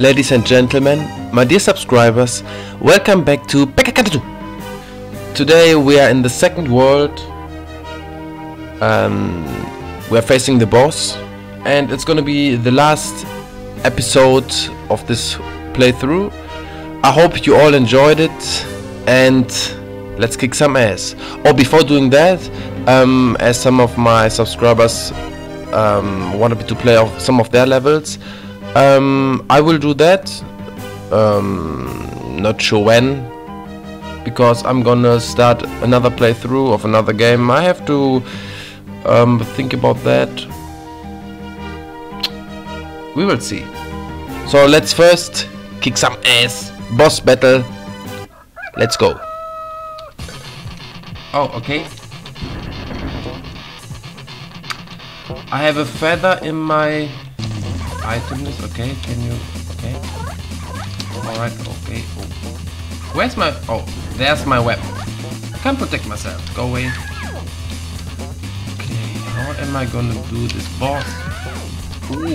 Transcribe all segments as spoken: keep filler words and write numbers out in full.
Ladies and gentlemen, my dear subscribers, welcome back to Pekka two. Today we are in the second world. Um, we are facing the boss, and it's gonna be the last episode of this playthrough. I hope you all enjoyed it, and let's kick some ass. Oh, before doing that, um, as some of my subscribers um, wanted me to play off some of their levels, um, I will do that. Um, not sure when, because I'm gonna start another playthrough of another game. I have to um, think about that. We will see. So let's first kick some ass. Boss battle. Let's go. Oh, okay. I have a feather in my item list. Okay, can you? Okay. Alright, okay. Oh. Where's my... Oh, there's my weapon. I can't protect myself. Go away. Okay, how am I gonna do this boss? Ooh.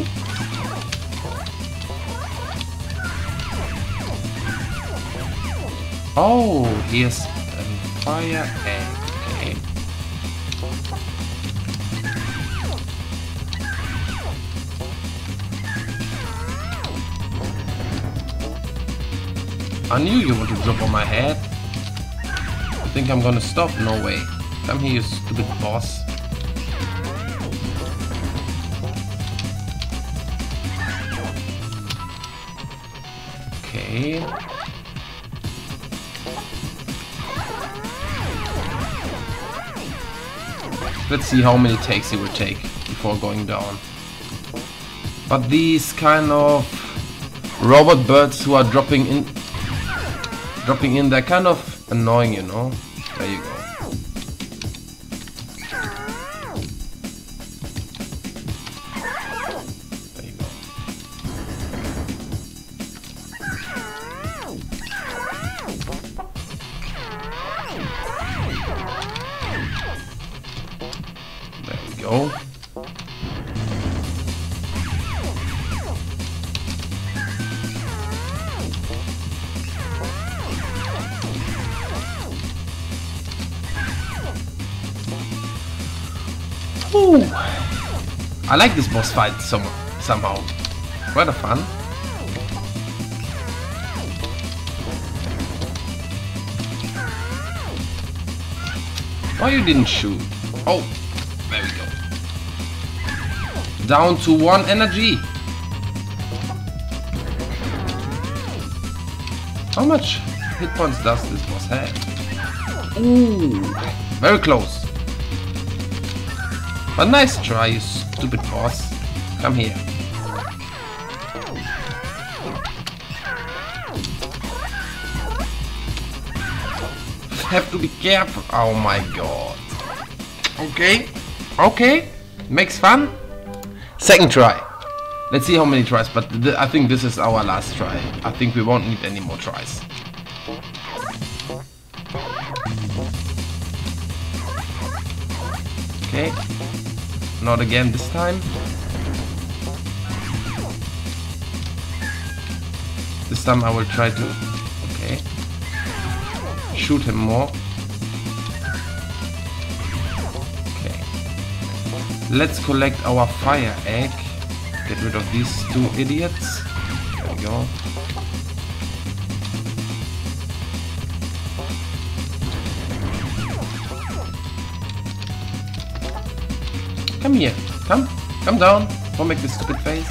Oh, here's a fire egg. Okay. I knew you want to drop on my head. You think I'm gonna stop? No way. Come here, you stupid boss. Okay. Let's see how many takes he will take before going down. But these kind of robot birds who are dropping in dropping in, they're kind of annoying, you know. There you go. There you go. There we go. Ooh. I like this boss fight some, somehow. Quite a fun. Why you didn't shoot? Oh, there we go. Down to one energy. How much hit points does this boss have? Ooh, very close. But nice try, you stupid boss. Come here. Have to be careful. Oh my god. Okay. Okay. Makes fun. Second try. Let's see how many tries, but th I think this is our last try. I think we won't need any more tries. Okay. Not again this time. This time I will try to... Okay. Shoot him more. Okay. Let's collect our fire egg. Get rid of these two idiots. There we go. Come here. Come. Come down. Don't make this stupid face.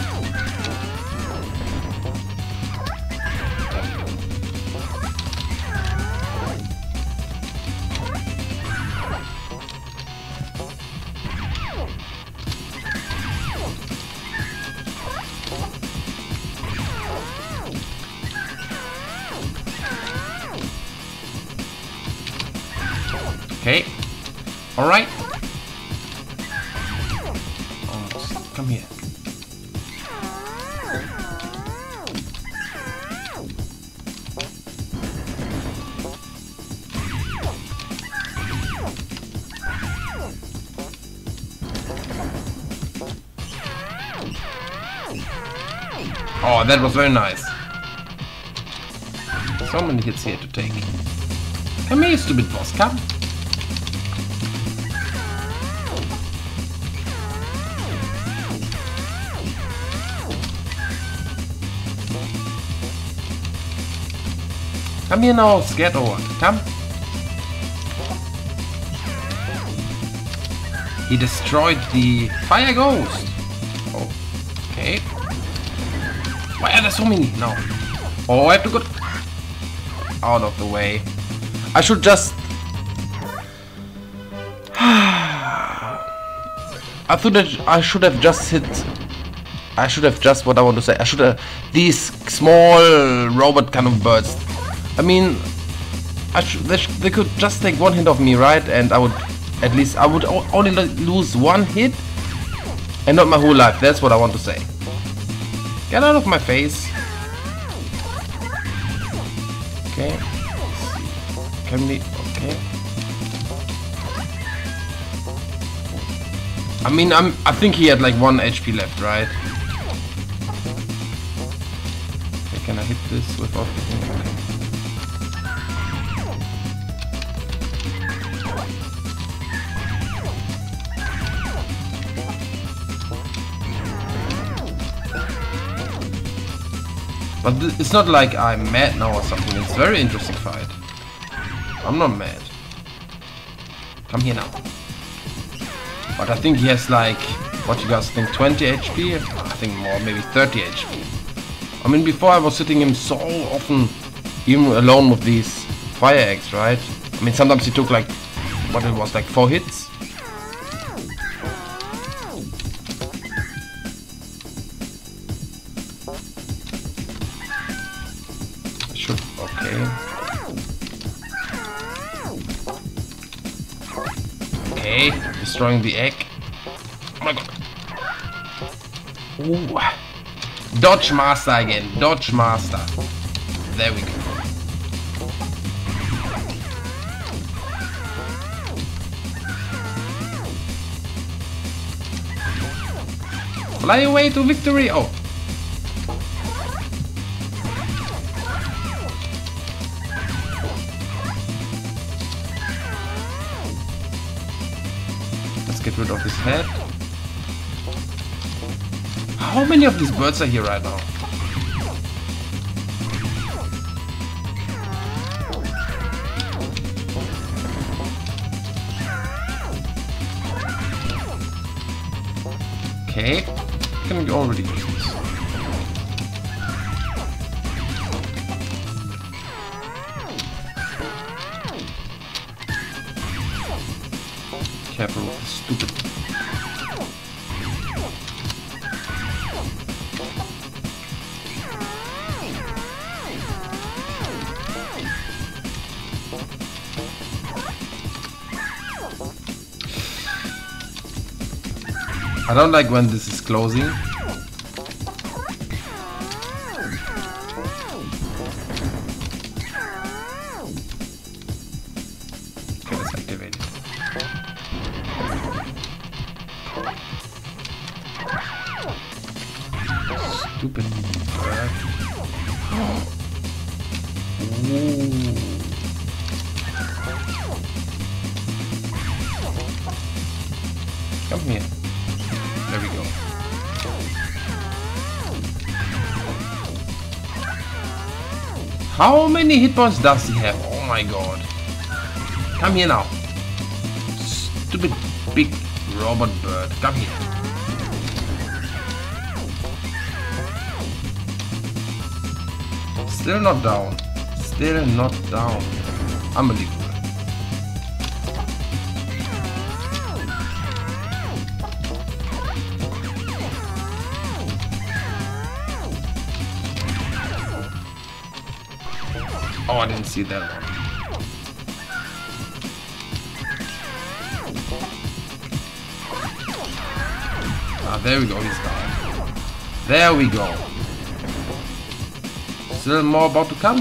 Okay. All right. Come here. Oh, that was very nice. So many hits here to take. Come here, you stupid boss, come. Come here now, scared or what? Come. He destroyed the fire ghost. Oh, okay. Why are there so many now? Oh, I have to go out of the way. I should just. I thought that I should have just hit. I should have just what I want to say. I should have these small robot kind of birds. I mean, I should, they, sh they could just take one hit of me, right? And I would, at least, I would o only lose one hit and not my whole life. That's what I want to say. Get out of my face. Okay. Can we? Okay. I mean, I'm. I think he had like one H P left, right? Okay, can I hit this without hitting? Okay. But it's not like I'm mad now or something. It's a very interesting fight. I'm not mad. Come here now. But I think he has like, what you guys think, twenty H P? I think more, maybe thirty H P. I mean, before I was hitting him so often, even alone with these fire eggs, right? I mean, sometimes he took like, what it was, like four hits. Should, okay. Okay, destroying the egg. Oh my god. Ooh. Dodge Master again. Dodge Master. There we go. Fly away to victory. Oh. Get rid of his head. How many of these birds are here right now? Okay, can we already use this? Careful with the stupid. I don't like when this is closing. Okay, let's activate it. Stupid bird. Ooh. Come here. There we go. How many hit points does he have? Oh my god. Come here now. Stupid big robot bird. Come here. Still not down. Still not down. Unbelievable. Oh, I didn't see that one. Ah, there we go, he's down. There we go. Still more about to come.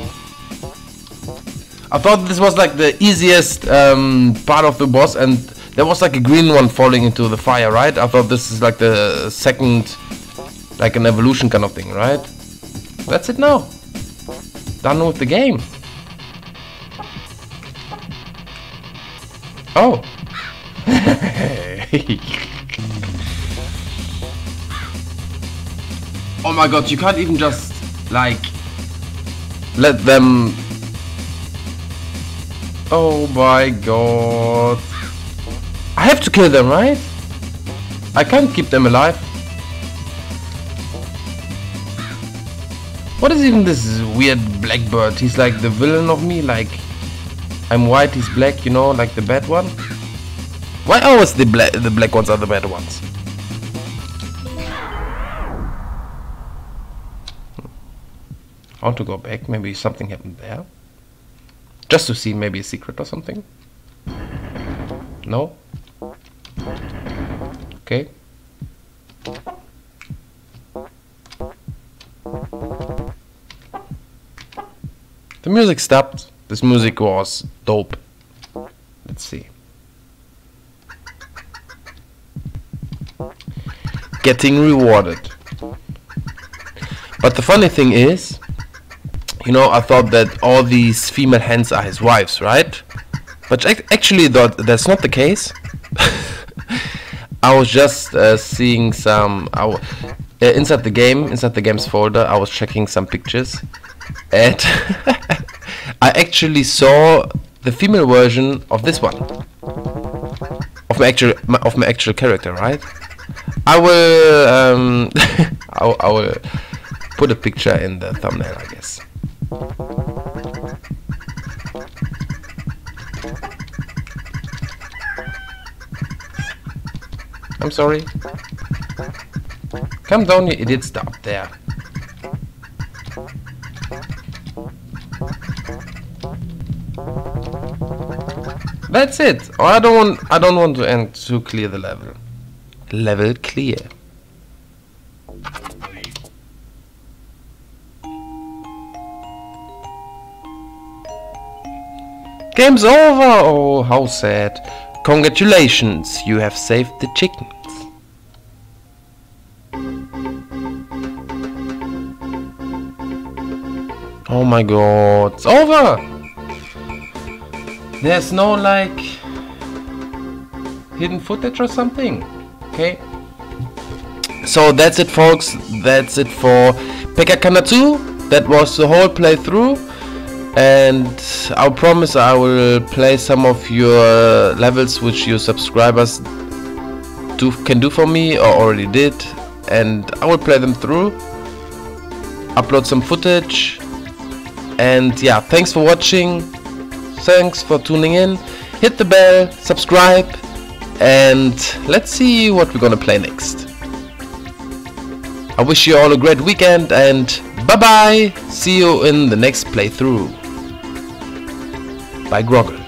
I thought this was like the easiest um, part of the boss, and There was like a green one falling into the fire, right? I thought this is like the second, like an evolution kind of thing, right? That's it now. Done with the game. Oh. Oh my god, you can't even just, like, let them... Oh my god. I have to kill them, right? I can't keep them alive. What is even this weird black bird? He's like the villain of me, like I'm white, he's black, you know, like the bad one. Why always the black the black ones are the bad ones? I want to go back, maybe something happened there. Just to see maybe a secret or something. No? Okay. The music stopped. This music was dope. Let's see. Getting rewarded. But the funny thing is, you know, I thought that all these female hands are his wives, right? But ac actually, that that's not the case. I was just uh, seeing some I w uh, inside the game, inside the games folder. I was checking some pictures, and I actually saw the female version of this one, of my actual my, of my actual character, right? I will um, I, I will put a picture in the thumbnail, I guess. I'm sorry. Come down, you idiot. Stop there. That's it. Oh, I don't want. I don't want to end to clear the level. Level clear. Game's over. Oh, how sad. Congratulations, you have saved the chickens. Oh my god, it's over! There's no like hidden footage or something. Okay. So that's it, folks. That's it for Pekakana two. That was the whole playthrough. And I promise I will play some of your levels which your subscribers do can do for me or already did, and I will play them through, upload some footage. And yeah, thanks for watching, thanks for tuning in, hit the bell, subscribe, and let's see what we're gonna play next. I wish you all a great weekend, and bye bye, see you in the next playthrough. By Groggle.